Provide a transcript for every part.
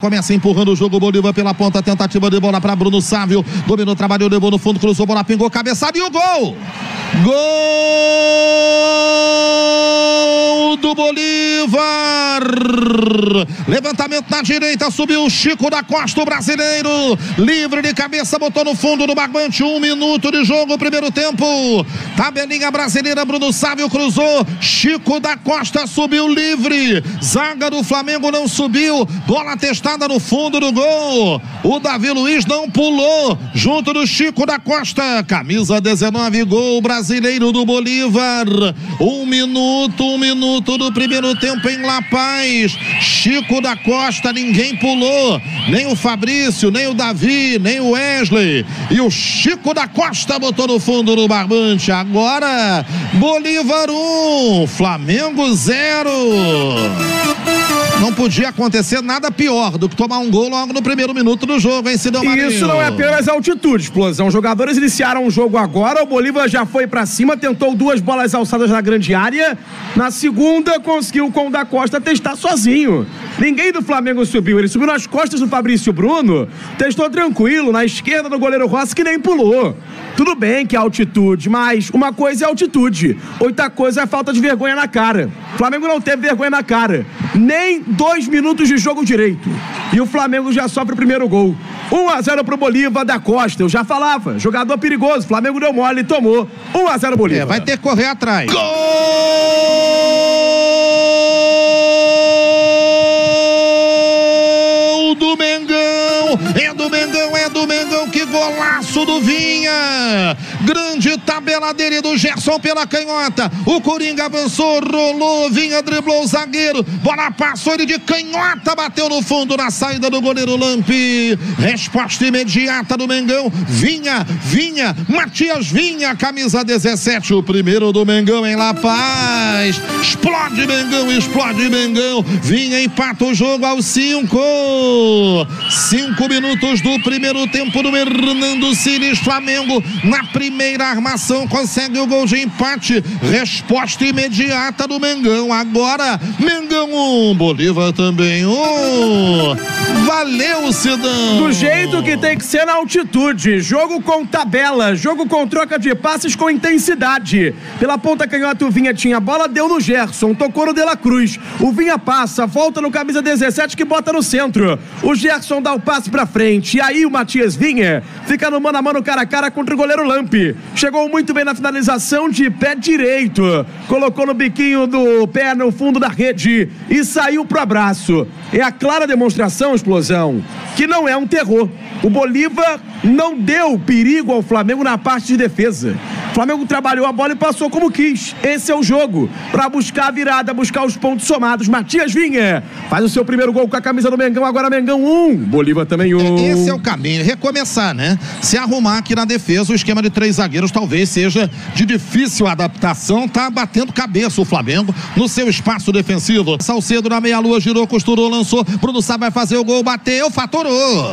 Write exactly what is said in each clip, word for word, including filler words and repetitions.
Começa empurrando o jogo, Bolívar pela ponta, tentativa de bola para Bruno Sávio, dominou, trabalhou, levou no fundo, cruzou, bola pingou, cabeçada e o gol! Gol do Bolívar! Levantamento na direita, subiu o Chico da Costa, o brasileiro, livre de cabeça, botou no fundo do barbante, um minuto de jogo, primeiro tempo, tabelinha brasileira, Bruno Sávio cruzou, Chico da Costa subiu livre, zaga do Flamengo não subiu, bola testada no fundo do gol, o Davi Luiz não pulou, junto do Chico da Costa, camisa dezenove, gol brasileiro do Bolívar, um minuto, um minuto do primeiro tempo em La Paz, Chico da Costa, ninguém pulou, nem o Fabrício, nem o Davi, nem o Wesley, e o Chico da Costa botou no fundo do barbante. Agora Bolívar um, Flamengo zero. Não podia acontecer nada pior do que tomar um gol logo no primeiro minuto do jogo, hein, Sidão Marinho? Isso não é apenas altitude, explosão. Os jogadores iniciaram o jogo agora, o Bolívar já foi pra cima, tentou duas bolas alçadas na grande área, na segunda conseguiu com o da Costa testar sozinho. Ninguém do Flamengo subiu, ele subiu nas costas do Fabrício Bruno, testou tranquilo, na esquerda do goleiro Rossi, que nem pulou. Tudo bem que é altitude, mas uma coisa é altitude, outra coisa é falta de vergonha na cara. O Flamengo não teve vergonha na cara, nem dois minutos de jogo direito. E o Flamengo já sofre o primeiro gol. um a zero pro Bolívar da Costa, eu já falava, jogador perigoso, Flamengo deu mole e tomou. um a zero Bolívar. É, vai ter que correr atrás. Gol do Mengão, é do Mengão, é do Mengão, que golaço do Vinha, grande tabela dele, do Gerson pela canhota, o Coringa avançou, rolou, Vinha driblou o zagueiro, bola passou, ele de canhota, bateu no fundo na saída do goleiro Lampi, resposta imediata do Mengão, Vinha, Vinha, Matias Vinha, camisa dezessete, o primeiro do Mengão em La Paz, explode Mengão, explode Mengão, Vinha empata o jogo aos cinco, cinco minutos do primeiro tempo do Hernando Siles, Flamengo na primeira armação consegue o gol de empate, resposta imediata do Mengão, agora Mengão um, Bolívar também um, valeu Sidão. Do jeito que tem que ser na altitude, jogo com tabela, jogo com troca de passes com intensidade, pela ponta canhota o Vinha tinha a bola, deu no Gerson, tocou no De La Cruz, o Vinha passa, volta no camisa dezessete que bota no centro, o Gerson dá o passe pra frente, e aí o Matias Vinha fica no mano a mano, cara a cara contra o goleiro Lampi, chegou muito bem na finalização de pé direito, colocou no biquinho do pé no fundo da rede e saiu pro abraço. É a clara demonstração, explosão, que não é um terror. O Bolívar não deu perigo ao Flamengo na parte de defesa. O Flamengo trabalhou a bola e passou como quis. Esse é o jogo, para buscar a virada, buscar os pontos somados. Matias Vinha faz o seu primeiro gol com a camisa do Mengão, agora Mengão um, Bolívar também um. Esse é o caminho, recomeçar, né? Se arrumar aqui na defesa, o esquema de três zagueiros talvez seja de difícil adaptação, tá batendo cabeça o Flamengo no seu espaço defensivo. Salcedo na meia-lua, girou, costurou, lançou, Bruno Sá vai fazer o gol, bateu, faturou.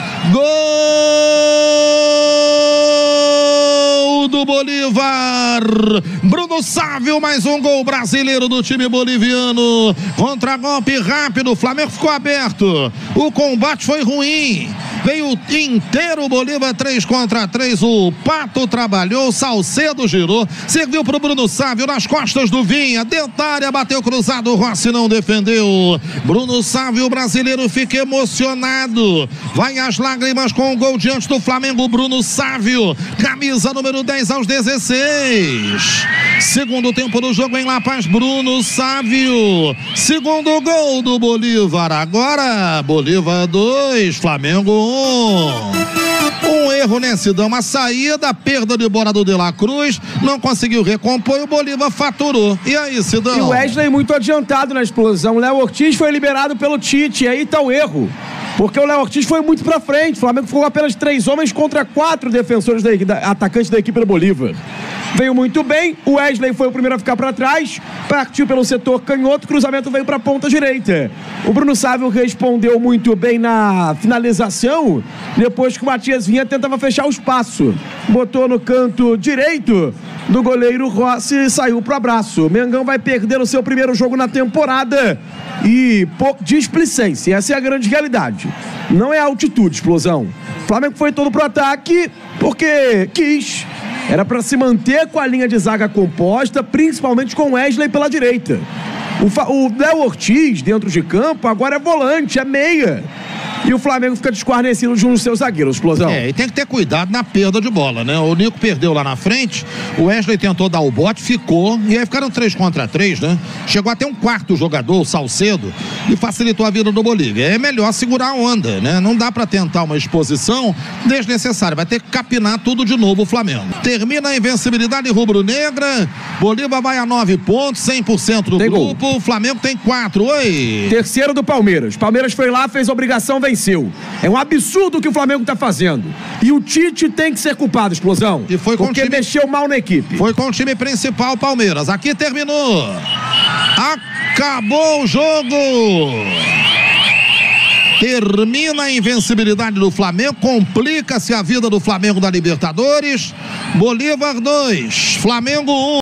Gol do Bolívar, Bruno Sávio, mais um gol brasileiro do time boliviano, contra-golpe rápido, o Flamengo ficou aberto, o combate foi ruim, veio inteiro o Bolívar, três contra três, o Pato trabalhou, Salcedo girou, serviu pro Bruno Sávio nas costas do Vinha, dentro da área, bateu cruzado, o Rossi não defendeu, Bruno Sávio, o brasileiro, fica emocionado, vai às lágrimas com o gol diante do Flamengo, Bruno Sávio, camisa número dez aos dezesseis, segundo tempo do jogo em La Paz, Bruno Sávio, segundo gol do Bolívar, agora Bolívar dois, Flamengo um. Um erro, né, Sidão? Uma saída, perda de bola do De La Cruz, não conseguiu recompor e o Bolívar faturou. E aí, Sidão? E o Wesley muito adiantado na explosão. O Léo Ortiz foi liberado pelo Tite, e aí tá o erro. Porque o Léo Ortiz foi muito pra frente. O Flamengo ficou com apenas três homens contra quatro defensores da, da atacantes da equipe do Bolívar. veio muito bem, o Wesley foi o primeiro a ficar para trás, partiu pelo setor canhoto, cruzamento veio para a ponta direita. O Bruno Sávio respondeu muito bem na finalização, depois que o Matias Vinha tentava fechar o espaço. Botou no canto direito do goleiro Rossi e saiu pro abraço. O Mengão vai perder o seu primeiro jogo na temporada e pouco displicência, essa é a grande realidade. Não é altitude, explosão. O Flamengo foi todo pro ataque porque quis. Era para se manter com a linha de zaga composta, principalmente com Wesley pela direita. O Léo Ortiz, dentro de campo, agora é volante, é meia. E o Flamengo fica desguarnecido junto aos seus zagueiros, explosão. É, e tem que ter cuidado na perda de bola, né? O Nico perdeu lá na frente, o Wesley tentou dar o bote, ficou, e aí ficaram três contra três, né? Chegou até um quarto jogador, o Salcedo, e facilitou a vida do Bolívia. É melhor segurar a onda, né? Não dá pra tentar uma exposição desnecessária, vai ter que capinar tudo de novo o Flamengo. Termina a invencibilidade rubro-negra, Bolívar vai a nove pontos, cem por cento do tem grupo, gol. O Flamengo tem quatro, oi! Terceiro do Palmeiras, Palmeiras foi lá, fez a obrigação, venceu. É um absurdo o que o Flamengo tá fazendo. E o Tite tem que ser culpado, explosão. E foi com porque time... mexeu mal na equipe. Foi com o time principal, Palmeiras. Aqui terminou. Acabou o jogo. Termina a invencibilidade do Flamengo. Complica-se a vida do Flamengo da Libertadores. Bolívar dois, Flamengo um.